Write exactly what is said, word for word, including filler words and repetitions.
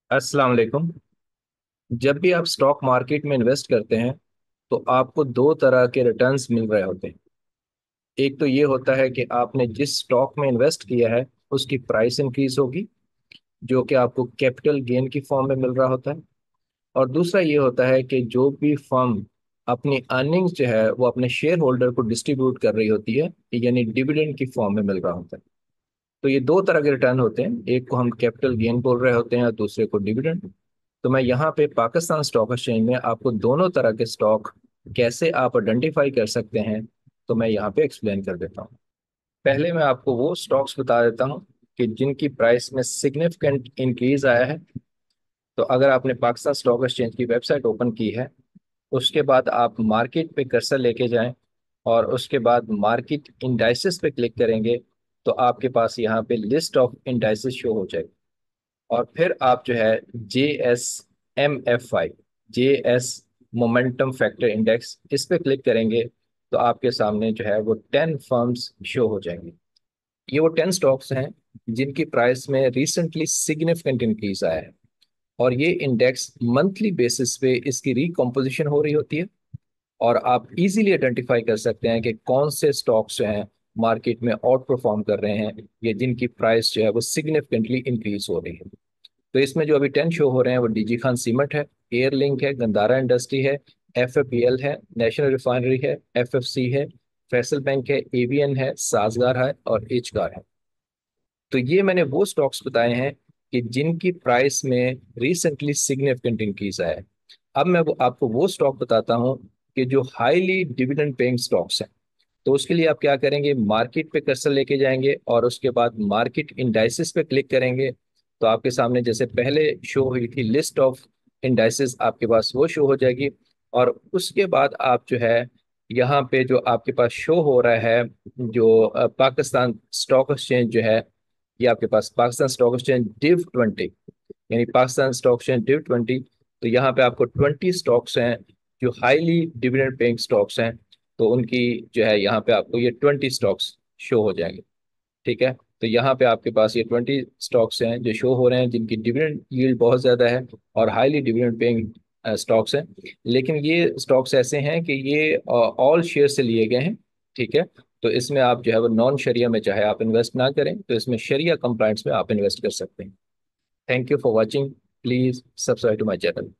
अस्सलाम वालेकुम। जब भी आप स्टॉक मार्केट में इन्वेस्ट करते हैं तो आपको दो तरह के रिटर्न्स मिल रहे होते हैं। एक तो ये होता है कि आपने जिस स्टॉक में इन्वेस्ट किया है उसकी प्राइस इंक्रीज होगी, जो कि आपको कैपिटल गेन की फॉर्म में मिल रहा होता है। और दूसरा ये होता है कि जो भी फर्म अपनी अर्निंग्स जो है वो अपने शेयर होल्डर को डिस्ट्रीब्यूट कर रही होती है, यानी डिविडेंड की फॉर्म में मिल रहा होता है। तो ये दो तरह के रिटर्न होते हैं, एक को हम कैपिटल गेन बोल रहे होते हैं और दूसरे को डिविडेंड। तो मैं यहाँ पे पाकिस्तान स्टॉक एक्सचेंज में आपको दोनों तरह के स्टॉक कैसे आप आइडेंटिफाई कर सकते हैं, तो मैं यहाँ पे एक्सप्लेन कर देता हूँ। पहले मैं आपको वो स्टॉक्स बता देता हूँ कि जिनकी प्राइस में सिग्निफिकेंट इंक्रीज आया है। तो अगर आपने पाकिस्तान स्टॉक एक्सचेंज की वेबसाइट ओपन की है, उसके बाद आप मार्केट पे कर्सर लेके जाएं और उसके बाद मार्केट इंडाइसेस पे क्लिक करेंगे, तो आपके पास यहाँ पे लिस्ट ऑफ इंडाइसेस शो हो जाएगी। और फिर आप जो है J S M F I, J S momentum factor index, इस पे क्लिक करेंगे तो आपके सामने जो है वो टेन फर्म्स शो हो जाएंगी। ये वो टेन स्टॉक्स हैं जिनकी प्राइस में रिसेंटली सिग्निफिकेंट इंक्रीज आया है। और ये इंडेक्स मंथली बेसिस पे इसकी रिकॉम्पोजिशन हो रही होती है, और आप इजीली आइडेंटिफाई कर सकते हैं कि कौन से स्टॉक्स जो हैं मार्केट में आउट परफॉर्म कर रहे हैं, या जिनकी प्राइस जो है वो सिग्निफिकेंटली इंक्रीज हो रही है। तो इसमें जो अभी टेन शो हो रहे हैं वो डीजी खान सीमेंट है, एयरलिंक है, गंदारा इंडस्ट्री है, एफ ए पी एल है, नेशनल रिफाइनरी है, एफ एफ सी है, फैसल बैंक है, एवीएन है, साजगार है और एचगार है। तो ये मैंने वो स्टॉक्स बताए हैं कि जिनकी प्राइस में रिसेंटली सिग्निफिकेंट इंक्रीज आया है। अब मैं वो आपको वो स्टॉक बताता हूँ कि जो हाईली डिविडेंड पेइंग स्टॉक्स हैं। तो उसके लिए आप क्या करेंगे, मार्केट पे कर्सर लेके जाएंगे और उसके बाद मार्केट इंडाइसेस पे क्लिक करेंगे। तो आपके सामने जैसे पहले शो हुई थी लिस्ट ऑफ इंडाइसेस, आपके पास वो शो हो जाएगी। और उसके बाद आप जो है यहाँ पे जो आपके पास शो हो रहा है, जो अ, पाकिस्तान स्टॉक एक्सचेंज जो है, ये आपके पास Pakistan stock exchange div twenty, यानी Pakistan stock exchange div twenty. तो यहाँ पे आपको ट्वेंटी स्टॉक्स हैं जो हाईली डिविडेंड पेइंग स्टॉक्स हैं। तो उनकी जो है यहाँ पे आपको ये ट्वेंटी स्टॉक्स शो हो जाएंगे। ठीक है, तो यहाँ पे आपके पास ये ट्वेंटी स्टॉक्स हैं जो शो हो रहे हैं, जिनकी डिविडेंड यील्ड बहुत ज़्यादा है और हाईली डिविडेंड पेइंग स्टॉक्स हैं। लेकिन ये स्टॉक्स ऐसे हैं कि ये ऑल शेयर से लिए गए हैं। ठीक है, तो इसमें आप जो है वो नॉन शरिया में चाहे आप इन्वेस्ट ना करें, तो इसमें शरिया कंप्लाइंस में आप इन्वेस्ट कर सकते हैं। Thank you for watching. Please subscribe to my channel.